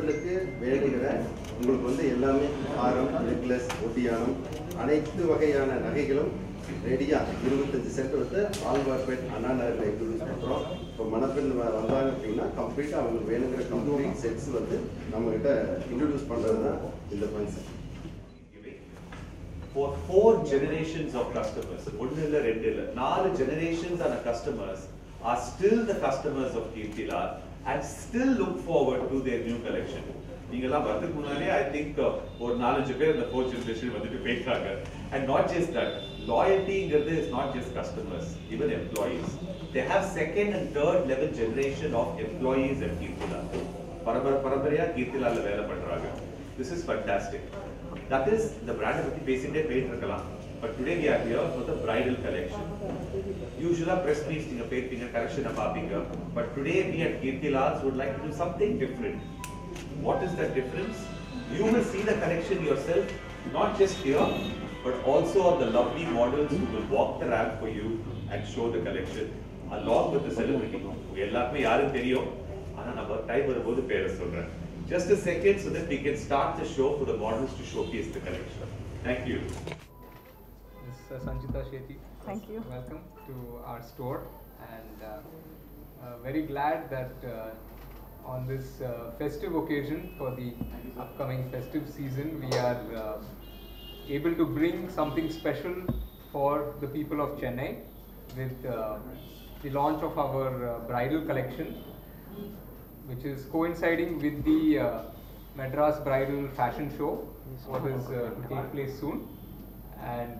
பெண்களுக்கு வேணுங்கிற உங்களுக்கு வந்து எல்லாமே ஆரம், நெக்லஸ், ஒட்டியானம் அனைத்து வகையான நகைகளும் ரெடியாக 25 சென்ட் வந்து ஆழ்வார்பேட் அண்ணா நகரில் இன்ட்ரடியூஸ் பண்ணுறோம். இப்போ மணப்பெண் வந்தாங்க அப்படின்னா கம்ப்ளீட்டாக அவங்களுக்கு வேணுங்கிற கம்ப்ளீட் செட்ஸ் வந்து நம்மகிட்ட இன்ட்ரடியூஸ் பண்ணுறது தான் இந்த function. For 4 generations of customers, 4 generations of customers are still the customers of Kirtilal and still look forward to their new collection. I think or 4 பேர் இந்த 4th generation வந்துட்டு பேசுறாங்க. And not just that, loyalty is not just customers, even employees. They have second and third level generation of employees at Kirtilal. பரம்பரையா Kirtilal வேலை பண்றாங்க. This is fantastic. That is the brand பத்தி பேசிட்டே போயிட்டு இருக்கலாம். But today we are here for the bridal collection. Usually press meets நீங்க பேப்பீங்க, collection பாப்பீங்க. But today we at Kirtilal would like to do something different. What is that difference? You will see the collection yourself, not just here, but also on the lovely models who will walk the ramp for you and show the collection along with the celebrity. எல்லாருமே யாரும் தெரியும், ஆனா நம்ம time வரும்போது பேரை சொல்றேன். Just a second so that we can start the show for the models to showcase the collection. Thank you. This is Sanchita Shetty. Thank you. Welcome to our store, and very glad that on this festive occasion for the upcoming festive season we are able to bring something special for the people of Chennai with the launch of our bridal collection, which is coinciding with the Madras Bridal Fashion Show, what is to take place soon. And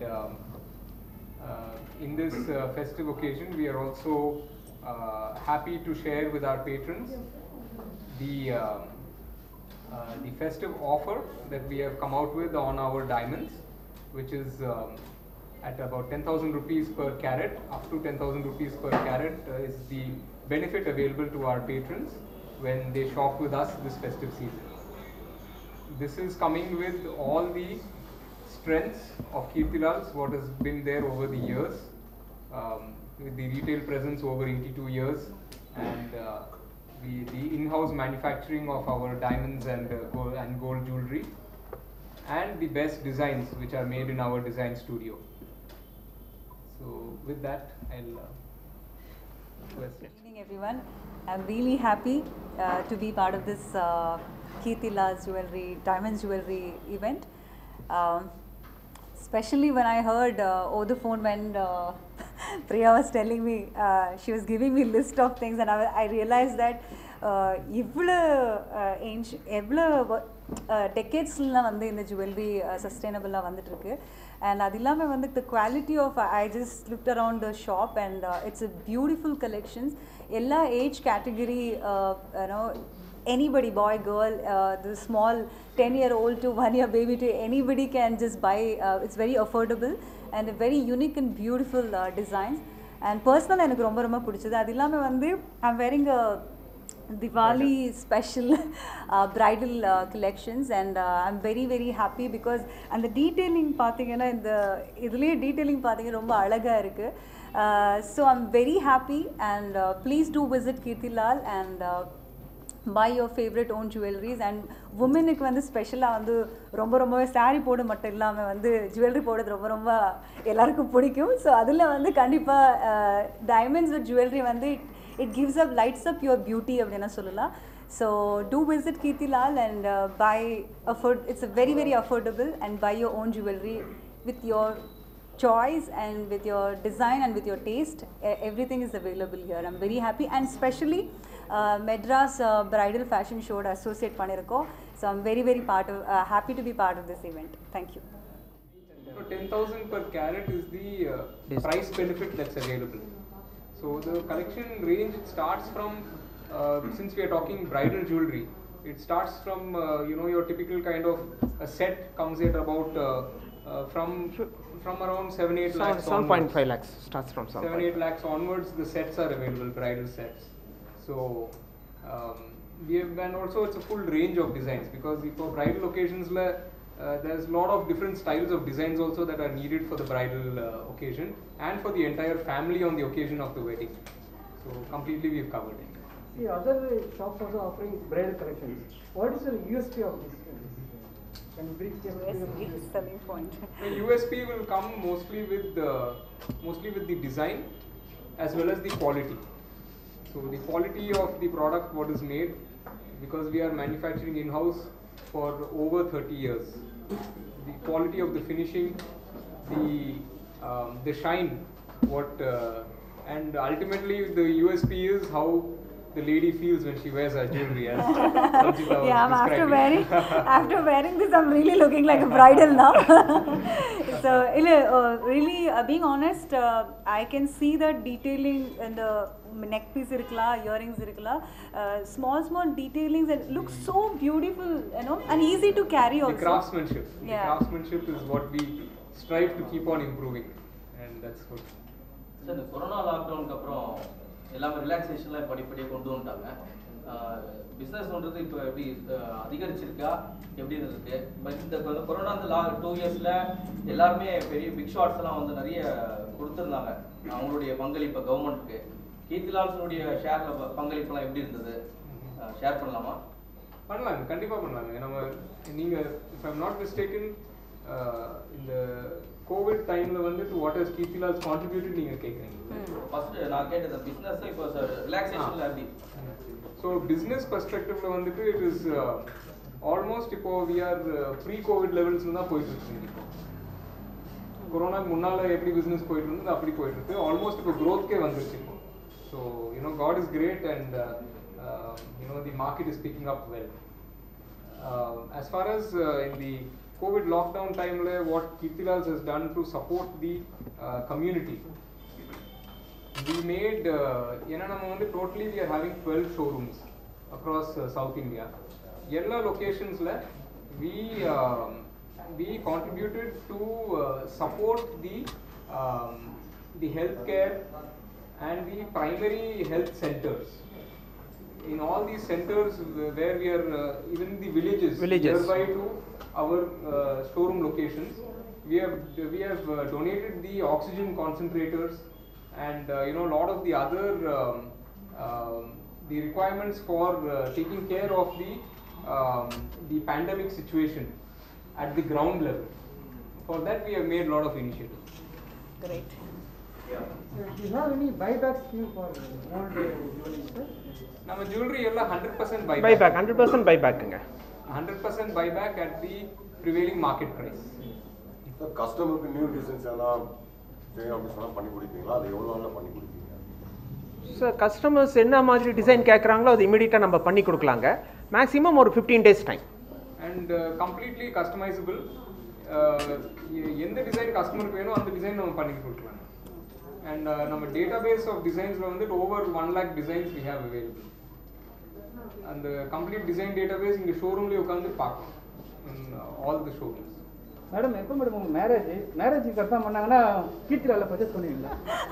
in this festive occasion, we are also happy to share with our patrons the festive offer that we have come out with on our diamonds, which is at about 10,000 rupees per carat. Up to 10,000 rupees per carat is the benefit available to our patrons when they shop with us this festive season. This is coming with all the strengths of Kirtilal, what has been there over the years, with the retail presence over 82 years, and the in-house manufacturing of our diamonds and gold jewelry, and the best designs which are made in our design studio. So with that, I'll Good evening, everyone. I'm really happy to be part of this Kirtilal's Diamonds Jewelry event. Especially when I heard over the phone when Priya was telling me, she was giving me a list of things, and I realized that எவ்வளோ டெக்கேட்ஸ்லாம் வந்து இந்த jewellery சஸ்டைனபிளாக வந்துட்டுருக்கு. And அது இல்லாமல் வந்து the quality of, I just looked around the shop and it's a beautiful collections. எல்லா age category, anybody, boy, girl, the small 10-year-old to 1-year baby, to anybody can just buy. It's very affordable and very unique and beautiful designs. And personally எனக்கு ரொம்ப ரொம்ப பிடிச்சது. அது இல்லாமல் வந்து I'm wearing a Diwali special bridal collections, and I'm very very happy because and the detailing பாத்தீங்கன்னா இந்த இதுலயே detailing பாத்தீங்கன்னா ரொம்ப அழகா இருக்கு. So I'm very happy, and please do visit Kirtilal and buy your favorite own jewelries. And womenக்கு வந்து ஸ்பெஷலா வந்து ரொம்ப ரொம்ப saree போட மட்டும் இல்லாம வந்து jewelry போடுறது ரொம்ப ரொம்ப எல்லாருக்கும் பிடிக்கும். So அதுல வந்து கண்டிப்பா diamonds with jewelry வந்து it gives up, lights up your beauty அப்படினா சொல்லலாம். So do visit Kirtilal and buy it's a very very affordable, and buy your own jewelry with your choice and with your design and with your taste. Everything is available here. I'm very happy, and especially Madras Bridal Fashion Show associate பண்ணிருக்கோம். So I'm very very happy to be part of this event. Thank you. So 10,000 per carat is the price benefit that's available. So the collection range, it starts from, since we are talking bridal jewelry, it starts from your typical kind of a set comes at about from around 7-8 lakhs. 7.5 lakhs starts from 7-8 lakhs onwards. The sets are available, bridal sets. So we have, and also it's a full range of designs, because for bridal occasions there's a lot of different styles of designs also that are needed for the bridal occasion and for the entire family on the occasion of the wedding. So completely we've covered it. see other shops also offering bridal collections. What is the USP of this? Can you brief them? USP selling point. The USP will come mostly with the design as well as the quality. So the quality of the product what is made, because we are manufacturing in-house for over 30 years. The quality of the finishing, the shine, and ultimately the USP is how the lady feels when she wears her jewelry. As Sanchita was Yeah, describing. after wearing this, I'm really looking like a bridal now. So, really, being honest, I can see the detailing in the neck piece irukla, earrings irukla, small detailings, and it looks so beautiful, and easy to carry also. The craftsmanship. Yeah. The craftsmanship is what we strive to keep on improving, and that's good. Sir இந்த corona லாக்டவுனுக்கு அப்புறம் எல்லாமே ரிலாக்ஸேஷன்லாம் படிப்படியாக கொண்டு வந்துட்டாங்க. பிஸ்னஸ்ன்றது இப்போ எப்படி அதிகரிச்சிருக்கா எப்படி இருக்கு? பட் இந்த கொரோனா அந்த 2 இயர்ஸில் எல்லாருமே பெரிய பிக் ஷாட்ஸ்லாம் வந்து நிறைய கொடுத்துருந்தாங்க அவங்களுடைய பங்களிப்பை கவர்மெண்ட்டுக்கு. கீர்த்திலால்ஸனுடைய பங்களிப்புலாம் எப்படி இருந்தது? ஷேர் பண்ணலாமா? பண்ணலாங்க, கண்டிப்பாக பண்ணலாங்க. நீங்கள் if I'm not mistaken, இந்த கோவிட் டைமில் வந்துட்டு வாட் ஹஸ் கீர்த்திலால்ஸ் கான்ட்ரிபியூட்டட் நீங்கள் கேட்குறீங்க. ஃபர்ஸ்ட் நான் கேட்டது பிஸ்னஸ் இப்போ ரிலாக்ஸேஷனில் எப்படி? ஸோ பிஸ்னஸ் பர்ஸ்பெக்டிவ்ல வந்துட்டு இட் இஸ் ஆல்மோஸ்ட் இப்போ வி ஆர் ப்ரீ கோவிட் லெவல்ஸ்ல தான் போயிட்டு இருக்கு. இப்போ கொரோனாக்கு முன்னால் எப்படி பிஸ்னஸ் போயிட்டு இருந்தது அப்படி போயிட்டு இருக்கு. ஆல்மோஸ்ட் இப்போ க்ரோத்கே வந்துருச்சு இப்போ. So god is great and the market is picking up well. As far as in the COVID lockdown time, what Kirtilals has done to support the community, we made totally we are having 12 showrooms across South India. Yella locations we contributed to support the healthcare and the primary health centers. In all these centers where we are even in the villages nearby to our showroom locations, we have donated the oxygen concentrators and a lot of the other the requirements for taking care of the pandemic situation at the ground level. For that we have made a lot of initiatives. Great. Do you have any buyback scheme for old jewelry, sir? Nama jewelry ella 100% buyback. Buyback, 100% buyback-ங்க. 100% buyback at the prevailing market price. கஸ்டமருக்கு new designs எல்லாம் அப்படி சொன்னா பண்ணி கொடுப்பீங்களா? அது எவ்வளவு நாள்ல பண்ணி கொடுப்பீங்க? சார் கஸ்டமர்ஸ் என்ன மாதிரி டிசைன் கேட்குறாங்களோ அது இமீடியட்டாக நம்ம பண்ணி கொடுக்கலாங்க. மேக்ஸிமம் ஒரு 15 days time. And completely customizable. எந்த டிசைன் கஸ்டமருக்கு வேணும் அந்த டிசைன் நம்ம பண்ணி கொடுக்கலாம். And நம்ம database of designs over 1 lakh designs we have available. And the complete design database in the showroom le ukkandu paakalam in all the showrooms. Madam எப்போ madam உங்கள் மேரேஜ் கன்ஃபார்ம் பண்ணாங்கன்னா கீர்த்திலால பர்ச்சேஸ் பண்ணுவீங்களா?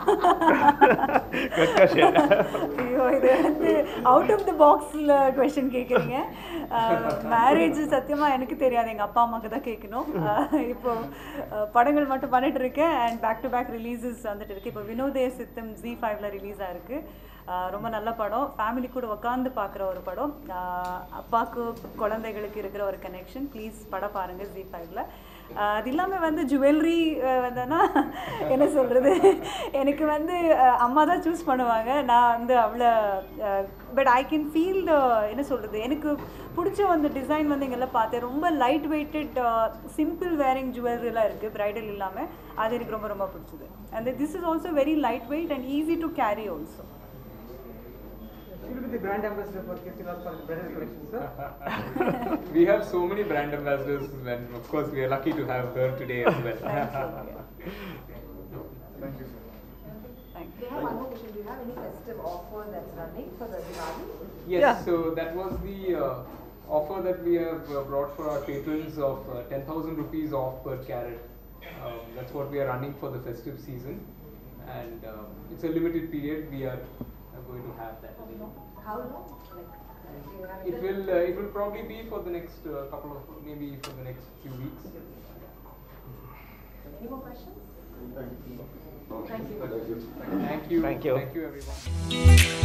ஐயோ, இது அவுட் ஆஃப் தி பாக்ஸில் question கேட்குறீங்க. Marriage சத்தியமாக எனக்கு தெரியாது, எங்கள் அப்பா அம்மாவுக்கு தான் கேட்கணும். இப்போ படங்கள் மட்டும் பண்ணிட்டு இருக்கேன் and back to back releases வந்துட்டு இருக்கு. இப்போ வினோதய சித்தம் Z5ல ரிலீஸ் ஆயிருக்கு. ரொம்ப நல்ல படம், ஃபேமிலி கூட உட்காந்து பார்க்குற ஒரு படம். அப்பாவுக்கு குழந்தைகளுக்கு இருக்கிற ஒரு கனெக்ஷன். ப்ளீஸ் படம் பாருங்கள் Z5ல. அது இல்லாமல் ஜுவல்லரி வந்தேன்னா என்ன சொல்கிறது, எனக்கு அம்மா தான் சூஸ் பண்ணுவாங்க. நான் அவ்வளோ பட் ஐ கேன் ஃபீல் என்ன சொல்கிறது, எனக்கு பிடிச்ச டிசைன் இங்கெல்லாம் பார்த்தேன். ரொம்ப லைட் வெயிட்டட் சிம்பிள் வேரிங் ஜுவல்லரிலாம் இருக்குது ப்ரைடல் இல்லாமல். அது எனக்கு ரொம்ப ரொம்ப பிடிச்சது. And this is also very light weight and easy to carry also. She will be the brand ambassador for Kirtilal for bridal collection, sir. We have so many brand ambassadors, and of course we are lucky to have her today as well. Thank you, sir. Thank you. They have one more question. Do you have any festive offer that's running for the Diwali? Yes, Yeah. so that was the offer that we have brought for our patrons of 10,000 rupees off per carat. That's what we are running for the festive season, and it's a limited period. We are going to have that. How long? Like, do you have It will probably be for the next couple of, maybe for the next few weeks. any more questions? Thank you. Thank you. Thank you. Thank you. Thank you everyone.